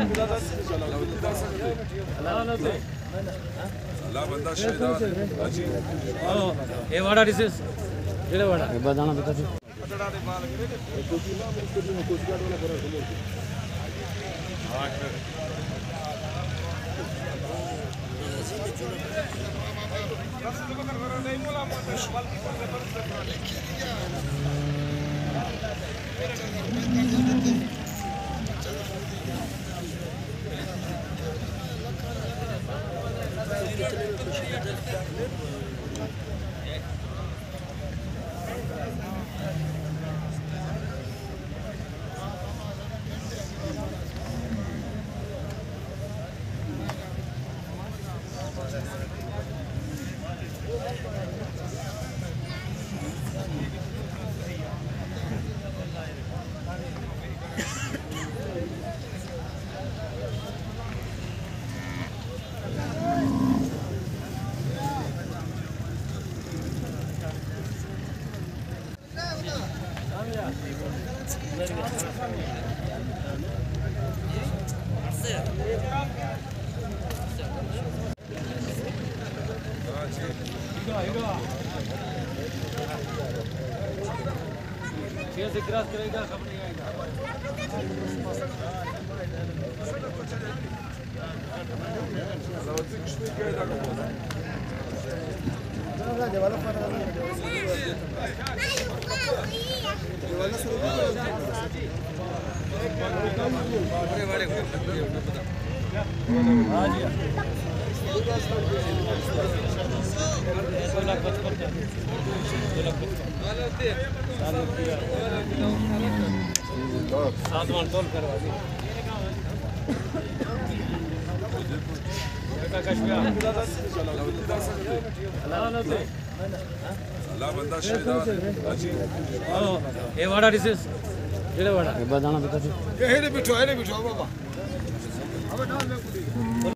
अल्लाह बंदा शहीदार अजी ये वाड़ा डिसेस जेड़े वाड़ा ए बदाना बता दे अटड़ा दे बाल गिरे कोची ना मुझको भी कोची गार्ड वाला करा समझ हां से क्रॉस करेगा सब नहीं आएगा सातवां तोल करवा दी अल्लाह बंदा शहीदार अजी ये वाड़ा डिसेस जेड़े वाड़ा ए बदाना बता दे ए बिठो बाबा